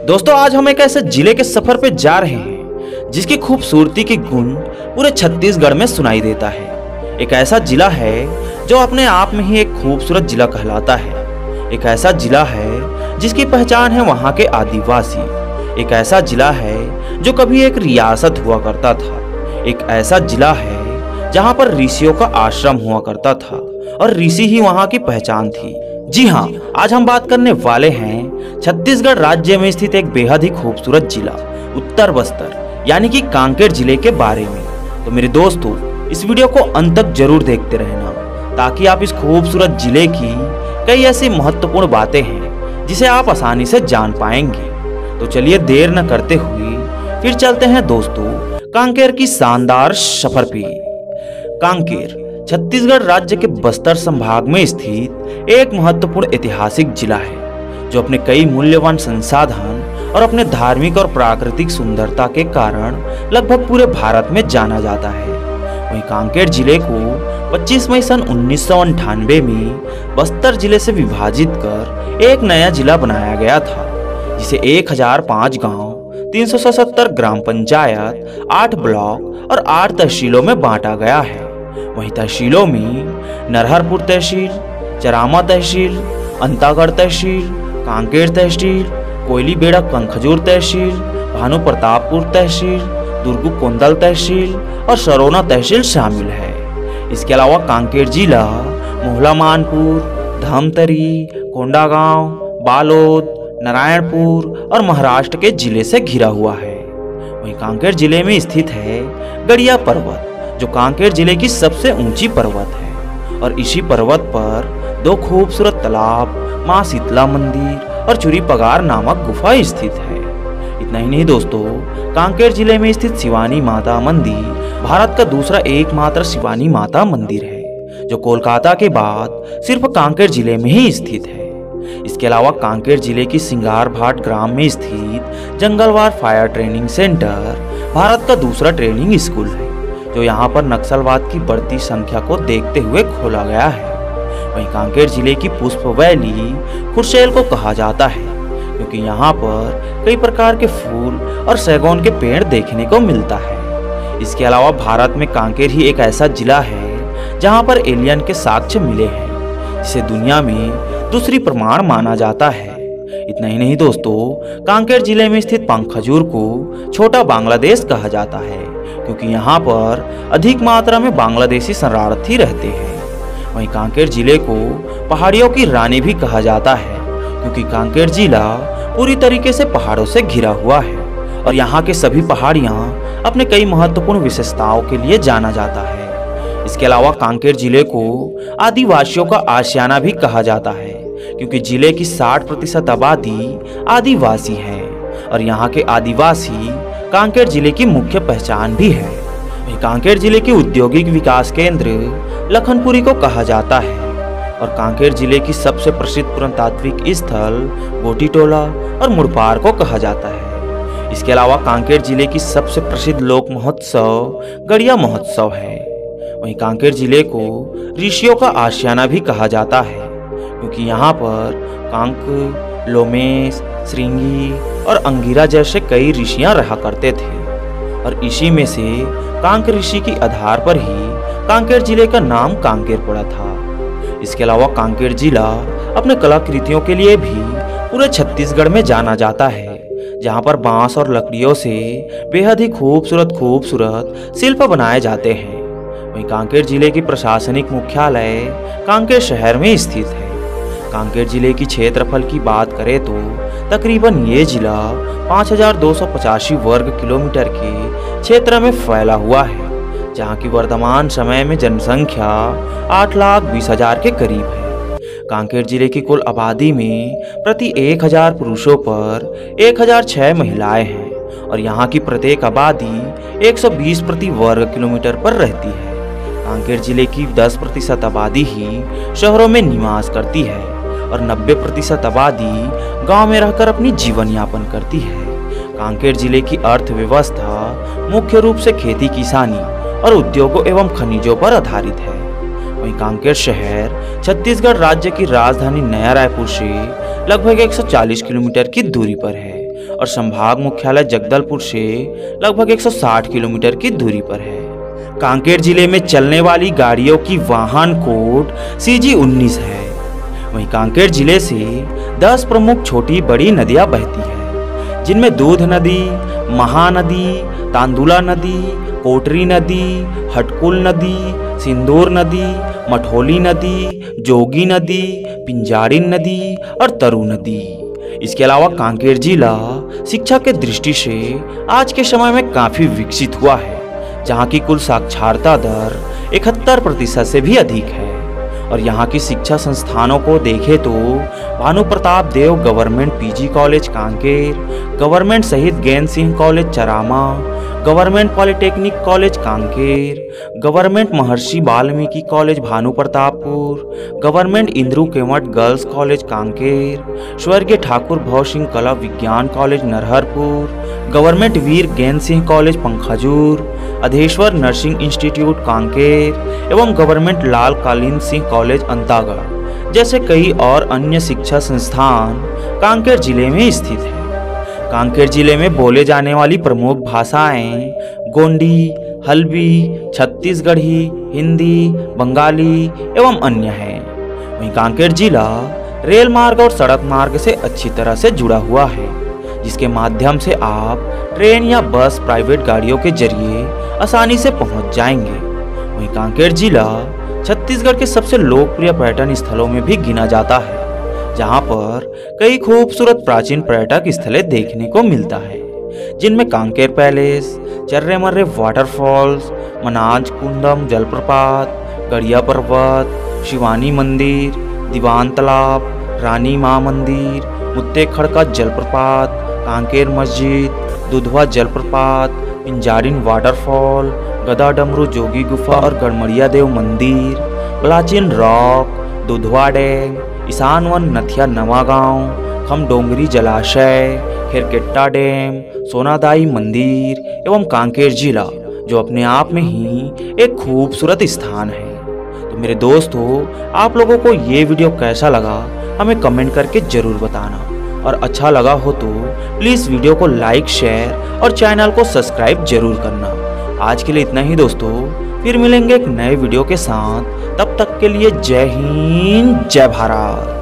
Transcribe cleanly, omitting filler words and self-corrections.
दोस्तों आज हम एक ऐसे जिले के सफर पे जा रहे हैं जिसकी खूबसूरती की गुण पूरे छत्तीसगढ़ में सुनाई देता है। एक ऐसा जिला है जो अपने आप में ही एक खूबसूरत जिला कहलाता है। एक ऐसा जिला है जिसकी पहचान है वहाँ के आदिवासी। एक ऐसा जिला है जो कभी एक रियासत हुआ करता था। एक ऐसा जिला है जहाँ पर ऋषियों का आश्रम हुआ करता था और ऋषि ही वहाँ की पहचान थी। जी हाँ, आज हम बात करने वाले हैं छत्तीसगढ़ राज्य में स्थित एक बेहद ही खूबसूरत जिला उत्तर बस्तर यानी कि कांकेर जिले के बारे में। तो मेरे दोस्तों इस वीडियो को अंत तक जरूर देखते रहना ताकि आप इस खूबसूरत जिले की कई ऐसी महत्वपूर्ण बातें हैं जिसे आप आसानी से जान पाएंगे। तो चलिए देर न करते हुए फिर चलते हैं दोस्तों कांकेर की शानदार सफर पे। कांकेर छत्तीसगढ़ राज्य के बस्तर संभाग में स्थित एक महत्वपूर्ण ऐतिहासिक जिला है जो अपने कई मूल्यवान संसाधन और अपने धार्मिक और प्राकृतिक सुंदरता के कारण लगभग पूरे भारत में जाना जाता है। वहीं कांकेर जिले को 25 मई सन 1998 में बस्तर जिले से विभाजित कर एक नया जिला बनाया गया था जिसे 1005 गांव, 377 ग्राम पंचायत, 8 ब्लॉक और 8 तहसीलों में बांटा गया है। वहीं तहसीलों में नरहरपुर तहसील, चरामा तहसील, अंतागढ़ तहसील, कांकेर तहसील, कोयलीबेड़ा कनखजूर तहसील, भानु प्रतापपुर तहसील, दुर्गुकोंदल तहसील और सरोना तहसील शामिल है। इसके अलावा कांकेर जिला मोहला मानपुर, धमतरी, कोंडागांव, बालोद, नारायणपुर और महाराष्ट्र के जिले से घिरा हुआ है। वहीं कांकेर जिले में स्थित है गड़िया पर्वत जो कांकेर जिले की सबसे ऊंची पर्वत है और इसी पर्वत पर 2 खूबसूरत तालाब, मां शीतला मंदिर और चुरी पगार नामक गुफा स्थित है। इतना ही नहीं दोस्तों, कांकेर जिले में स्थित शिवानी माता मंदिर भारत का दूसरा एकमात्र शिवानी माता मंदिर है जो कोलकाता के बाद सिर्फ कांकेर जिले में ही स्थित है। इसके अलावा कांकेर जिले की सिंगारभाट ग्राम में स्थित jungle warfare training centre Bharat का दूसरा ट्रेनिंग स्कूल है जो यहाँ पर नक्सलवाद की बढ़ती संख्या को देखते हुए खोला गया है। वहीं कांकेर जिले की पुष्प वैली खुरशेल को कहा जाता है क्योंकि यहाँ पर कई प्रकार के फूल और सैगोन के पेड़ देखने को मिलता है। इसके अलावा भारत में कांकेर ही एक ऐसा जिला है जहाँ पर एलियन के साक्ष्य मिले हैं जिसे दुनिया में दूसरी प्रमाण माना जाता है। इतना ही नहीं दोस्तों, कांकेर जिले में स्थित पंखजूर को छोटा बांग्लादेश कहा जाता है क्योंकि यहाँ पर अधिक मात्रा में बांग्लादेशी शरणार्थी रहते हैं। वहीं कांकेर जिले को पहाड़ियों की रानी भी कहा जाता है क्योंकि कांकेर जिला पूरी तरीके से पहाड़ों से घिरा हुआ है और यहाँ के सभी पहाड़ियाँ अपने कई महत्वपूर्ण विशेषताओं के लिए जाना जाता है। इसके अलावा कांकेर जिले को आदिवासियों का आशियाना भी कहा जाता है क्योंकि जिले की 60% आबादी आदिवासी है और यहाँ के आदिवासी कांकेर जिले की मुख्य पहचान भी है। वहीं कांकेर जिले की औद्योगिक विकास केंद्र लखनपुरी को कहा जाता है और कांकेर जिले की सबसे प्रसिद्ध पुरातात्विक स्थल गोटीटोला और मुड़पार को कहा जाता है। इसके अलावा कांकेर जिले की सबसे प्रसिद्ध लोक महोत्सव गड़िया महोत्सव है। वहीं कांकेर जिले को ऋषियों का आशियाना भी कहा जाता है क्योंकि यहाँ पर कांक, लोमेश, श्रृंगी और अंगिरा जैसे कई ऋषियां रहा करते थे और इसी में से कांक ऋषि की आधार पर ही कांकेर जिले का नाम कांकेर पड़ा था। इसके अलावा कांकेर जिला अपने कलाकृतियों के लिए भी पूरे छत्तीसगढ़ में जाना जाता है जहां पर बांस और लकड़ियों से बेहद ही खूबसूरत शिल्प बनाए जाते हैं। वहीं कांकेर जिले की प्रशासनिक मुख्यालय कांकेर शहर में स्थित है। कांकेर जिले की क्षेत्रफल की बात करें तो तकरीबन ये जिला 5285 वर्ग किलोमीटर के क्षेत्र में फैला हुआ है जहाँ की वर्तमान समय में जनसंख्या 8,20,000 के करीब है। कांकेर जिले की कुल आबादी में प्रति 1000 पुरुषों पर 1006 महिलाएं हैं और यहाँ की प्रत्येक आबादी 120 प्रति वर्ग किलोमीटर पर रहती है। कांकेर जिले की 10% आबादी ही शहरों में निवास करती है और 90% आबादी गांव में रहकर अपनी जीवन यापन करती है। कांकेर जिले की अर्थव्यवस्था मुख्य रूप से खेती किसानी और उद्योगों एवं खनिजों पर आधारित है। वहीं कांकेर शहर छत्तीसगढ़ राज्य की राजधानी नया रायपुर से लगभग 140 किलोमीटर की दूरी पर है और संभाग मुख्यालय जगदलपुर से लगभग 160 किलोमीटर की दूरी पर है। कांकेर जिले में चलने वाली गाड़ियों की वाहन कोड CG19 है। वहीं कांकेर जिले से 10 प्रमुख छोटी बड़ी नदियां बहती है, जिनमें दूध नदी, महानदी, तांदुला नदी, कोटरी नदी, हटकुल नदी, सिंदूर नदी, मठोली नदी, जोगी नदी, पिंजारिन नदी और तरु नदी। इसके अलावा कांकेर जिला शिक्षा के दृष्टि से आज के समय में काफी विकसित हुआ है, जहां की कुल साक्षरता दर 71% से भी अधिक है। और यहाँ की शिक्षा संस्थानों को देखें तो Bhanu Pratap Dev government PG college Kanker, government Shahid Gain Singh college Charama, government polytechnic college Kanker, government Maharshi Valmiki college Bhanu Pratappur, government Indru Kewat girls college Kanker, स्वर्गीय ठाकुर भव सिंह कला विज्ञान college Narharpur, government Veer Gain Singh college Pankhajur, Adheshwar nursing institute Kanker एवं गवर्नमेंट लाल कालीन सिंह कॉलेज अंतागढ़ जैसे कई और अन्य शिक्षा संस्थान कांकेर जिले में स्थित है। कांकेर जिले में बोले जाने वाली प्रमुख भाषाएं गोंडी, हल्बी, छत्तीसगढ़ी, हिंदी, बंगाली एवं अन्य हैं। वहीं कांकेर जिला रेल मार्ग और सड़क मार्ग से अच्छी तरह से जुड़ा हुआ है, जिसके माध्यम से आप ट्रेन या बस प्राइवेट गाड़ियों के जरिए आसानी से पहुंच जाएंगे। वहीं कांकेर जिला छत्तीसगढ़ के सबसे लोकप्रिय पर्यटन स्थलों में भी गिना जाता है, जहां पर कई खूबसूरत प्राचीन पर्यटक स्थलें देखने को मिलता है, जिनमें कांकेर पैलेस, चर्रे मर्रे वाटरफॉल्स, मनाज कुंडम जलप्रपात, गड़िया पर्वत, शिवानी मंदिर, दीवान तालाब, रानी माँ मंदिर, मुत्ते खड़का जलप्रपात, कांकेर मस्जिद, दुधवा जलप्रपात, पिंजारिन वाटरफॉल, गदा डमरू जोगी गुफा और गड़मड़िया देव मंदिर, प्राचीन रॉक, दुधवा डैम, ईशानवन नथिया नवागांव, खमडोंगरी जलाशय, खेरकेट्टा डैम, सोनादाई मंदिर एवं कांकेर जिला, जो अपने आप में ही एक खूबसूरत स्थान है। तो मेरे दोस्तों, आप लोगों को ये वीडियो कैसा लगा हमें कमेंट करके जरूर बताना, और अच्छा लगा हो तो प्लीज़ वीडियो को लाइक, शेयर और चैनल को सब्सक्राइब जरूर करना। आज के लिए इतना ही दोस्तों, फिर मिलेंगे एक नए वीडियो के साथ। तब तक के लिए जय हिंद, जय भारत।